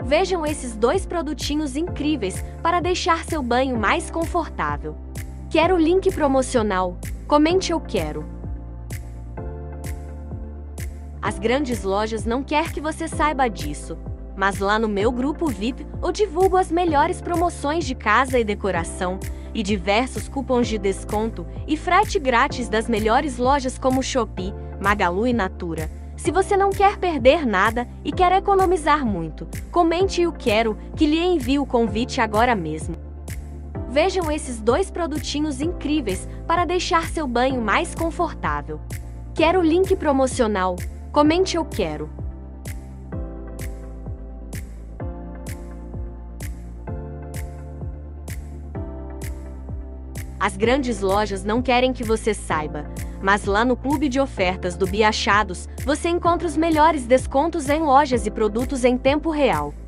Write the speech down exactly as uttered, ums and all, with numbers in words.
Vejam esses dois produtinhos incríveis para deixar seu banho mais confortável. Quer o link promocional? Comente eu quero. As grandes lojas não querem que você saiba disso, mas lá no meu grupo V I P eu divulgo as melhores promoções de casa e decoração, e diversos cupons de desconto e frete grátis das melhores lojas como Shopee, Magalu e Natura. Se você não quer perder nada e quer economizar muito, comente eu quero que lhe envie o convite agora mesmo. Vejam esses dois produtinhos incríveis para deixar seu banho mais confortável. Quer o link promocional? Comente eu quero. As grandes lojas não querem que você saiba, mas lá no clube de ofertas do Biachados, você encontra os melhores descontos em lojas e produtos em tempo real.